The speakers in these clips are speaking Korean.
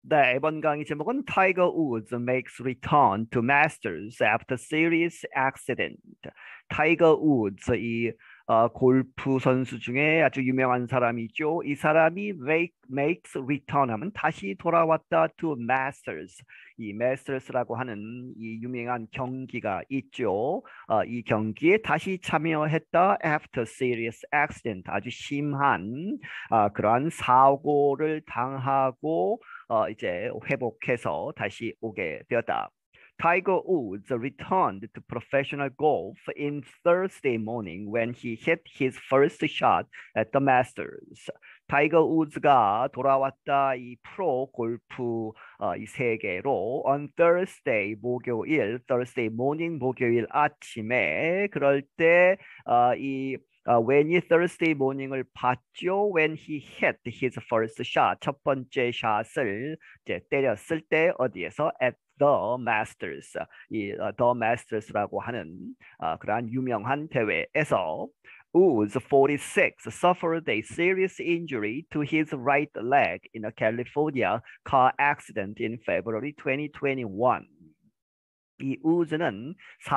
네, 이번 강의 제목은 Tiger Woods makes return to Masters after serious accident. 타이거 우즈 이 골프 선수 중에 아주 유명한 사람이죠. 이 사람이 makes return 하면 다시 돌아왔다 to Masters. 이 Masters라고 하는 이 유명한 경기가 있죠. 이 경기에 다시 참여했다 after serious accident. 아주 심한 그러한 사고를 당하고 이제 회복해서 다시 오게 되었다. Tiger Woods returned to professional golf in Thursday morning when he hit his first shot at the Masters. 타이거 우즈가 돌아왔다 이 프로 골프 이 세계로 on Thursday Thursday morning 목요일 아침에 그럴 때 when he Thursday morning을 봤죠. When he hit his first shot, 첫 번째 샷을 이제 때렸을 때 어디에서 at The Masters, The Masters라고 하는 그러한 유명한 대회에서 Woods, 46, suffered a serious injury to his right leg in a California car accident in February 2021. 이 우즈는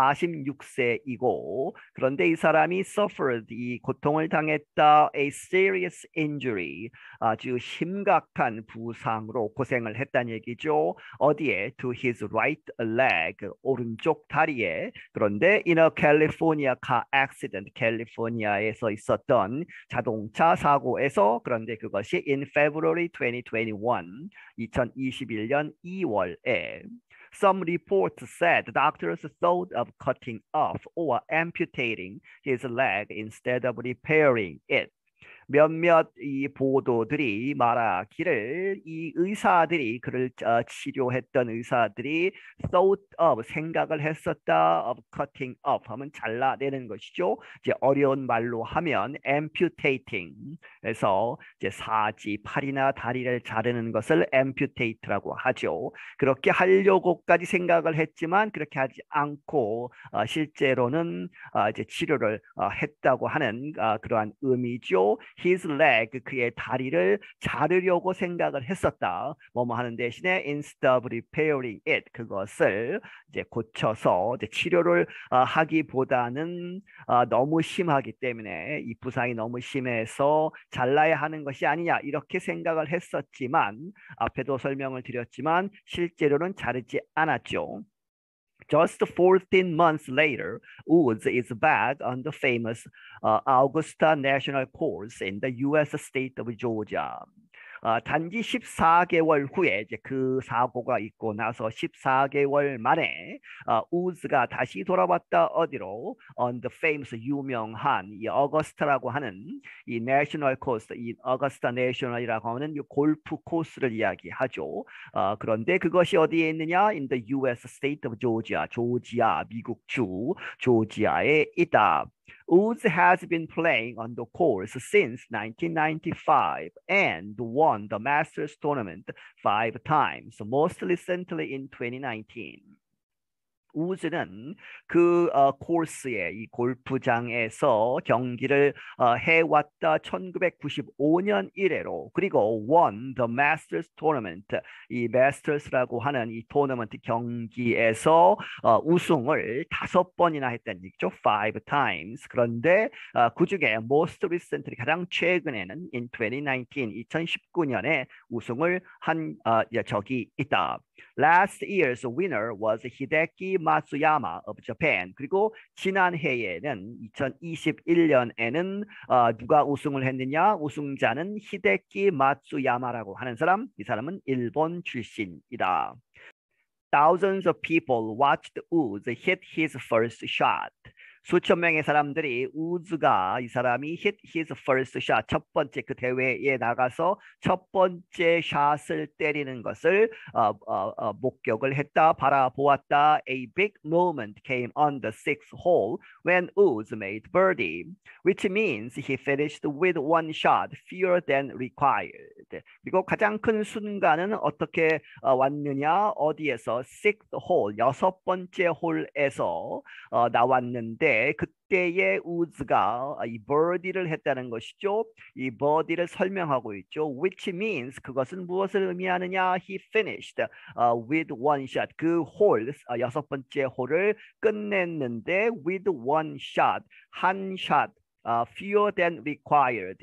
46세이고 그런데 이 사람이 suffered 이 고통을 당했다 a serious injury 아주 심각한 부상으로 고생을 했다는 얘기죠. 어디에? To his right leg 오른쪽 다리에. 그런데 in a California car accident 캘리포니아에서 있었던 자동차 사고에서 그런데 그것이 in February 2021 2021년 2월에 Some reports said doctors thought of cutting off or amputating his leg instead of repairing it. 몇몇 이 보도들이 말하기를 이 의사들이 그를 치료했던 의사들이 thought of 생각을 했었다 of cutting off 하면 잘라내는 것이죠. 이제 어려운 말로 하면 amputating 에서 이제 사지 팔이나 다리를 자르는 것을 amputate라고 하죠. 그렇게 하려고까지 생각을 했지만 그렇게 하지 않고 실제로는 이제 치료를 했다고 하는 그러한 의미죠. His leg, 그의 다리를 자르려고 생각을 했었다. 뭐뭐 하는 대신에 instead of repairing it, 그것을 이제 고쳐서 이제 치료를 하기보다는 너무 심하기 때문에 이 부상이 너무 심해서 잘라야 하는 것이 아니냐 이렇게 생각을 했었지만 앞에도 설명을 드렸지만 실제로는 자르지 않았죠. Just 14 months later, Woods is back on the famous Augusta National Course in the U.S. state of Georgia. 단지 14개월 후에 이제 그 사고가 있고 나서 14개월 만에 우즈가 다시 돌아왔다 어디로 on the famous 유명한 이 어거스타라고 하는 이 내셔널 코스, 이 어거스타 내셔널이라고 하는 이 골프 코스를 이야기하죠. 그런데 그것이 어디에 있느냐? In the U.S. state of Georgia, 조지아 미국 주 조지아에 있다. Woods has been playing on the course since 1995 and won the Masters tournament 5 times, most recently in 2019. 우즈는 그 코스에 이 골프장에서 경기를 해왔다 1995년 이래로 그리고 won the Masters tournament 이 Masters라고 하는 이 토너먼트 경기에서 우승을 5번이나 했다는 얘기죠. 5 times. 그런데 그중에 most recently 가장 최근에는 in 2019 2019년에 우승을 한 적이 있다. Last year's winner was Hideki Matsuyama of Japan. 그리고 지난해에는 2021년에는 누가 우승을 했느냐? 우승자는 히데키 마츠야마라고 하는 사람. 이 사람은 일본 출신이다. Thousands of people watched Woods hit his first shot. 수천 명의 사람들이 우즈가 이 사람이 hit his first shot 첫 번째 그 대회에 나가서 첫 번째 샷을 때리는 것을 목격을 했다 바라보았다. A big moment came on the 6th hole when Woods made birdie, which means he finished with one shot fewer than required. 그리고 가장 큰 순간은 어떻게 왔느냐? 어디에서? sixth hole, 여섯 번째 홀에서 나왔는데 그때의 우즈가 이 birdie를 했다는 것이죠. 이 birdie를 설명하고 있죠. Which means 그것은 무엇을 의미하느냐? He finished with one shot. 그 홀, 여섯 번째 홀을 끝냈는데 with one shot, 한 샷, fewer than required.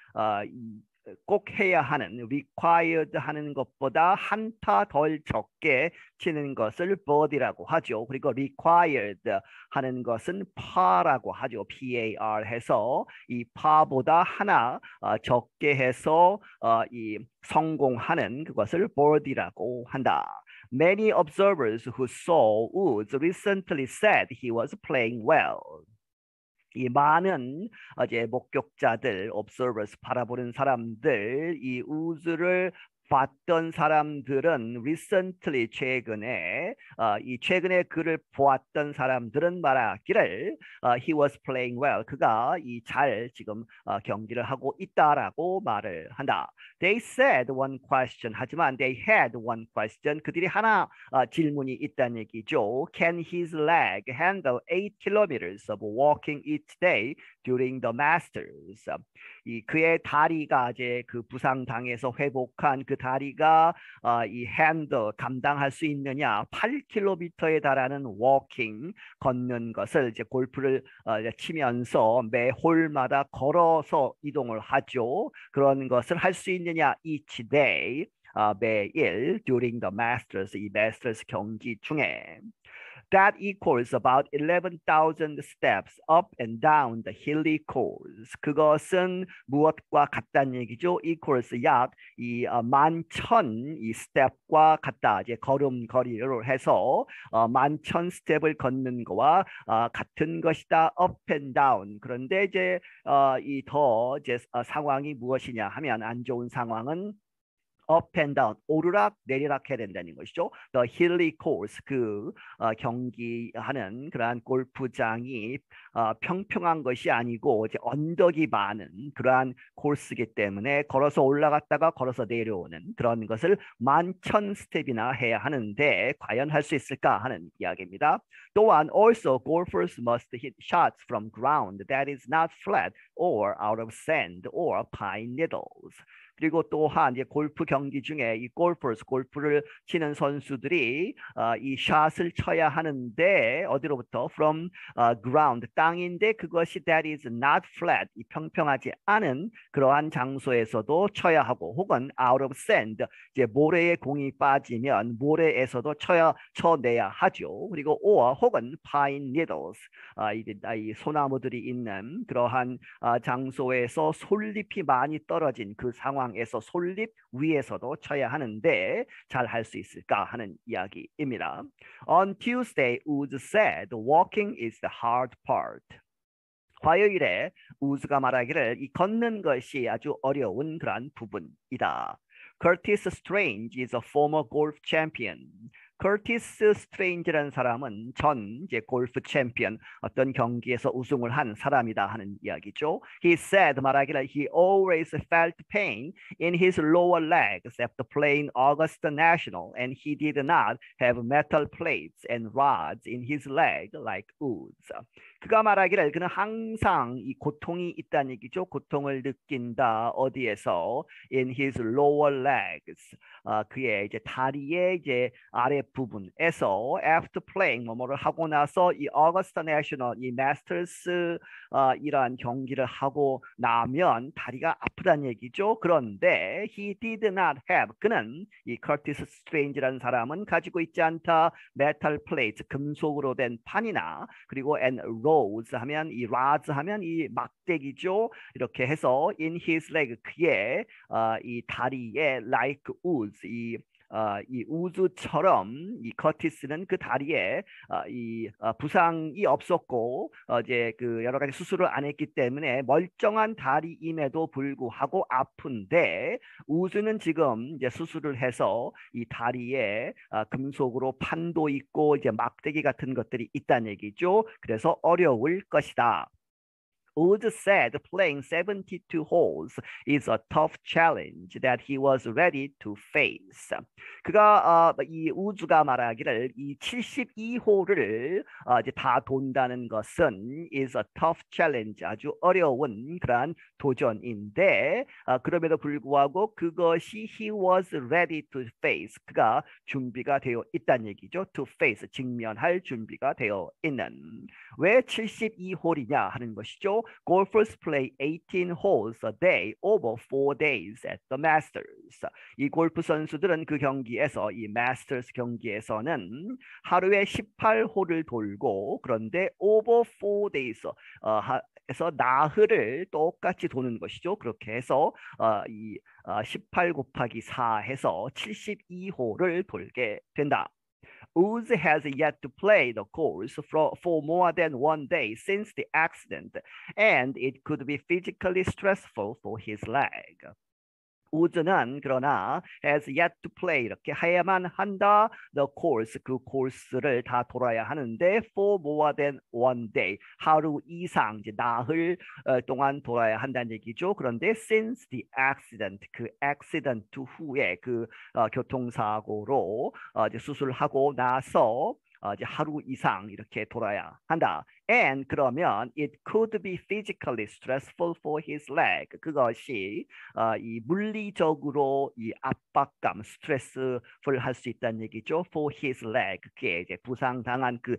꼭 해야 하는 required 하는 것보다 한 타 덜 적게 치는 것을 birdie라고 하죠. 그리고 required 하는 것은 par라고 하죠. par 해서 이 par보다 하나 적게 해서 이 성공하는 그것을 birdie라고 한다. Many observers who saw Woods recently said he was playing well. 이 많은 이제 목격자들, observers, 바라보는 사람들, 이 우즈를 봤던 사람들은 recently 최근에 이 최근에 그를 보았던 사람들은 말하기를 he was playing well. 그가 이 잘 지금 경기를 하고 있다라고 말을 한다. They said one question. 하지만 they had one question. 그들이 하나 질문이 있다는 얘기죠. Can his leg handle 8 kilometers of walking each day during the Masters? 이 그의 다리가 이제 그 부상 당해서 회복한 그 다리가 이 핸드 감당할 수 있느냐? 8km에 달하는 워킹 걷는 것을 이제 골프를 치면서 매 홀마다 걸어서 이동을 하죠. 그런 것을 할 수 있느냐? Each day 매일 during the Masters 이 Masters 경기 중에. That equals about 11,000 steps up and down the hilly course. 그것은 무엇과 같다는 얘기죠? equals 약이 11,000 이 스텝과 같다. 이제 걸음걸이로 해서 11,000 스텝을 걷는 거와 같은 것이다. up and down. 그런데 이제 이 더 이제 상황이 무엇이냐 하면 안 좋은 상황은 up and down, 오르락 내리락 해야 된다는 것이죠. The hilly course, 그 경기하는 그러한 골프장이 평평한 것이 아니고 이제 언덕이 많은 그러한 코스이기 때문에 걸어서 올라갔다가 걸어서 내려오는 그런 것을 11,000 스텝이나 해야 하는데 과연 할 수 있을까 하는 이야기입니다. 또한 also golfers must hit shots from ground that is not flat or out of sand or pine needles. 그리고 또한 이제 골프 경기 중에 이 골프를 치는 선수들이 이 샷을 쳐야 하는데 어디로부터 from ground 땅인데 그것이 that is not flat 이 평평하지 않은 그러한 장소에서도 쳐야 하고 혹은 out of sand 이제 모래에 공이 빠지면 모래에서도 쳐내야 하죠. 그리고 or 혹은 pine needles 이 소나무들이 있는 그러한 장소에서 솔잎이 많이 떨어진 그 상황 에서 솔잎 위에서도 쳐야 하는데 잘 할 수 있을까 하는 이야기입니다. On Tuesday, Woods said, "Walking is the hard part." 화요일에 우즈가 말하기를 이 걷는 것이 아주 어려운 그러한 부분이다. Curtis Strange is a former golf champion. 커티스 스트레인지라는 사람은 전 이제 골프 챔피언 어떤 경기에서 우승을 한 사람이다 하는 이야기죠. He said 말하기를 he always felt pain in his lower legs after playing Augusta National and he did not have metal plates and rods in his leg like Woods. 그가 말하기를 그는 항상 이 고통이 있다는 얘기죠. 고통을 느낀다. 어디에서? In his lower legs. 그의 이제 다리의 이제 아래 부분에서 after playing 뭐뭐를 하고 나서 이 Augusta National 이 마스터스 이러한 경기를 하고 나면 다리가 아프다는 얘기죠. 그런데 he did not have 그는 이 커티스 스트레인지라는 사람은 가지고 있지 않다. metal plates 금속으로 된 판이나 그리고 and rods 하면 이 rods 하면 이 막대기죠. 이렇게 해서 in his leg 그의 이 다리에 like woods 이 우즈처럼 이 커티스는 그 다리에 이 부상이 없었고 이제 그 여러 가지 수술을 안 했기 때문에 멀쩡한 다리임에도 불구하고 아픈데 우즈는 지금 이제 수술을 해서 이 다리에 금속으로 판도 있고 이제 막대기 같은 것들이 있다는 얘기죠. 그래서 어려울 것이다. Wood said playing 72 holes is a tough challenge that he was ready to face. 그가 이 우즈가 말하기를 이 72홀을 이제 다 돈다는 것은 is a tough challenge 아주 어려운 그러한 도전인데 그럼에도 불구하고 그것이 he was ready to face 그가 준비가 되어 있다는 얘기죠. to face 직면할 준비가 되어 있는 왜 72홀이냐 하는 것이죠. Golfers play 18 holes a day over 4 days at the Masters. 이 골프 선수들은 그 경기에서 이 Masters 경기에서는 하루에 18홀을 돌고 그런데 over 4 days 해서 나흘을 똑같이 도는 것이죠. 그렇게 해서 이 18 곱하기 4 해서 72홀을 돌게 된다. Woods has yet to play the course for more than 1 day since the accident, and it could be physically stressful for his leg. 우즈는 그러나 has yet to play 이렇게 해야만 한다. The course 그 코스를 다 돌아야 하는데 for more than 1 day 하루 이상 이제 나흘 동안 돌아야 한다는 얘기죠. 그런데 since the accident 그 accident 후에 그 교통사고로 이제 수술하고 나서 이제 하루 이상 이렇게 돌아야 한다. And 그러면 it could be physically stressful for his leg. 그것이 이 물리적으로 이 압박감, 스트레스를 할 수 있다는 얘기죠. For his leg. 그게 이제 부상당한 그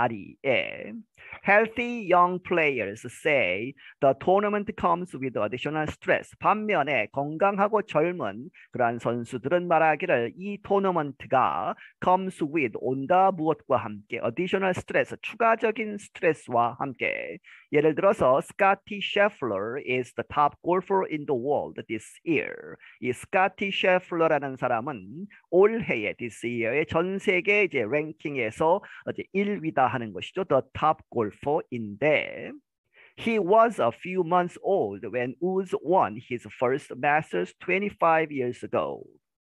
다리에. Healthy young players say the tournament comes with additional stress. 반면에 건강하고 젊은 그러한 선수들은 말하기를 이 토너먼트가 comes with 온다 무엇과 함께 additional stress 추가적인 스트레스와 함께 예를 들어서 Scottie Scheffler is the top golfer in the world this year. 이 Scottie Scheffler라는 사람은 올해의 this year의 전 세계 이제 랭킹에서 이제 1위다 하는 것이죠. The top golfer인데 He was a few months old when Woods won his first Masters 25 years ago.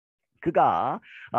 그가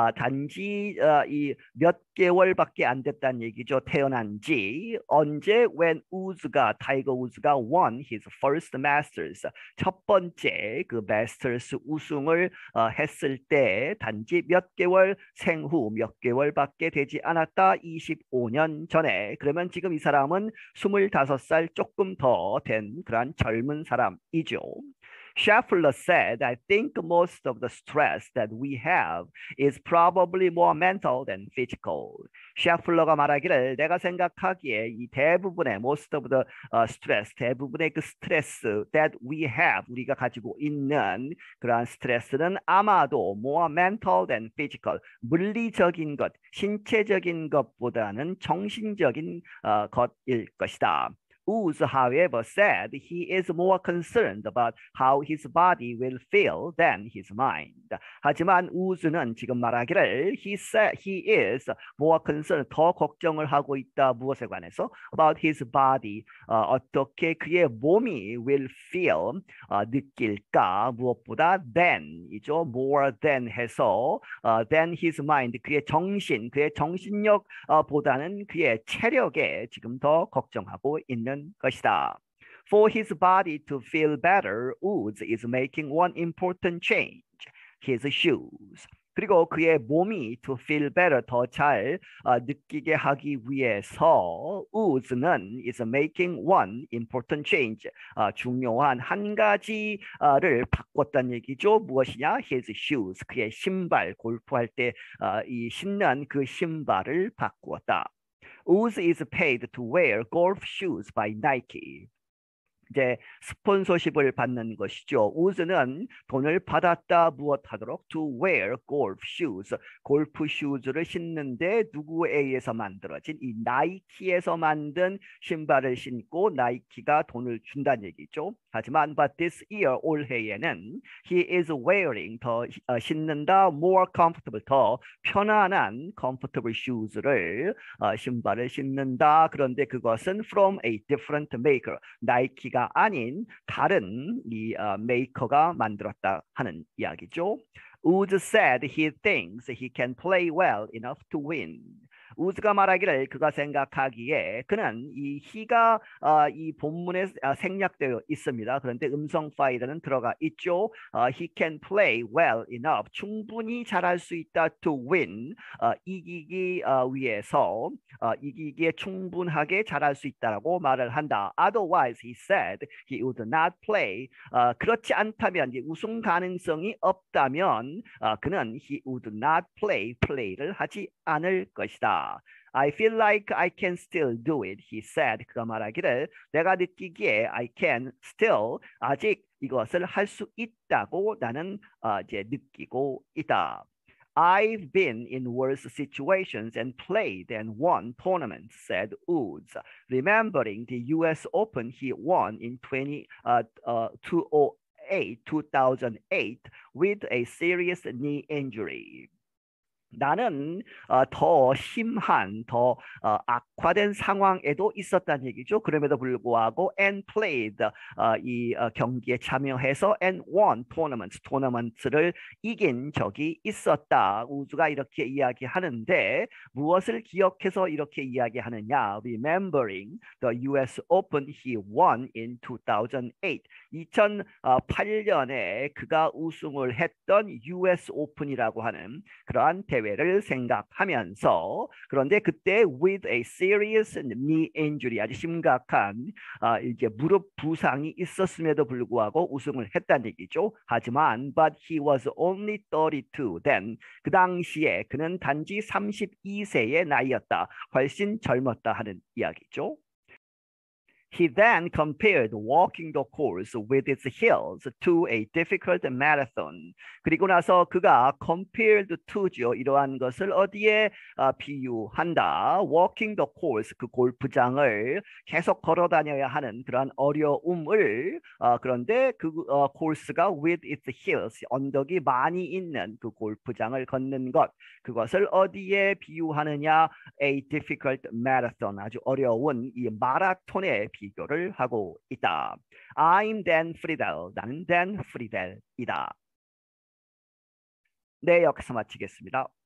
단지 이 몇 개월밖에 안 됐다는 얘기죠. 태어난 지 언제 when 우즈가 타이거 우즈가 won his first Masters 첫 번째 그 Masters 우승을 했을 때 단지 몇 개월 생후 몇 개월밖에 되지 않았다. 25년 전에. 그러면 지금 이 사람은 25살 조금 더 된 그런 젊은 사람이죠. Scheffler said, I think most of the stress that we have is probably more mental than physical. 셰플러가 말하기를 내가 생각하기에 이 대부분의 most of the stress, 대부분의 그 스트레스 that we have, 우리가 가지고 있는 그러한 스트레스는 아마도 more mental than physical, 물리적인 것, 신체적인 것보다는 정신적인 것일 것이다. Woods, however, said he is more concerned about how his body will feel than his mind. 하지만 우즈는 지금 말하기를 he is more concerned, 더 걱정을 하고 있다. 무엇에 관해서? About his body, 어떻게 그의 몸이 will feel, 느낄까? 무엇보다 than, 이죠. more than 해서 than his mind, 그의 정신, 그의 정신력 보다는 그의 체력에 지금 더 걱정하고 있는 것이다. For his body to feel better, Woods is making one important change, his shoes. 그리고 그의 몸이 to feel better, 더 잘 느끼게 하기 위해서 Woods는 is making one important change, 중요한 한 가지를 바꿨다는 얘기죠. 무엇이냐? His shoes, 그의 신발, 골프할 때 이 신는 그 신발을 바꾸었다. Woods is paid to wear golf shoes by Nike. 이제 스폰서십을 받는 것이죠. 우즈는 돈을 받았다 무엇하도록 to wear golf shoes, 골프 슈즈를 신는데 누구에 의해서 만들어진 이 나이키에서 만든 신발을 신고 나이키가 돈을 준다는 얘기죠. 하지만 but this year 올해에는 he is wearing 더 신는다 more comfortable 더 편안한 comfortable shoes를 신발을 신는다. 그런데 그것은 from a different maker 나이키가 아닌 다른 이 메이커가 만들었다 하는 이야기죠. Woods said he thinks he can play well enough to win. 우즈가 말하기를 그가 생각하기에 그는 이 he가 이 본문에 생략되어 있습니다. 그런데 음성 파일은 들어가 있죠. He can play well enough. 충분히 잘할 수 있다 to win. 이기기 위해서 이기기에 충분하게 잘할 수 있다라고 말을 한다. Otherwise, he said he would not play. 그렇지 않다면 우승 가능성이 없다면 그는 he would not play를 하지 않을 것이다. I feel like I can still do it, he said. 그가 말하기를 내가 느끼기에 I can still 아직 이것을 할 수 있다고 나는 이제 느끼고 있다. I've been in worse situations and played and won tournaments, said Woods, remembering the US Open he won in 2008 with a serious knee injury. 나는 더 심한, 더 악화된 상황에도 있었다는 얘기죠. 그럼에도 불구하고 and played 이 경기에 참여해서 and won 토너먼트를 이긴 적이 있었다. 우주가 이렇게 이야기하는데 무엇을 기억해서 이렇게 이야기하느냐? Remembering the US Open he won in 2008. 2008년에 그가 우승을 했던 US 오픈이라고 하는 그러한 대회를 생각하면서 그런데 그때 with a serious knee injury 아주 심각한 이제 무릎 부상이 있었음에도 불구하고 우승을 했다는 얘기죠. 하지만 but he was only 32 then 그 당시에 그는 단지 32세의 나이였다. 훨씬 젊었다 하는 이야기죠. He then compared walking the course with its hills to a difficult marathon. 그리고 나서 그가 compared to죠. 이러한 것을 어디에 비유한다. Walking the course, 그 골프장을 계속 걸어 다녀야 하는 그러한 어려움을 그런데 그 코스가 with its hills, 언덕이 많이 있는 그 골프장을 걷는 것, 그것을 어디에 비유하느냐? A difficult marathon, 아주 어려운 이 마라톤에 비교를 하고 있다. I'm Dan Friedel. 나는 Dan Friedel이다. 네, 여기서 마치겠습니다.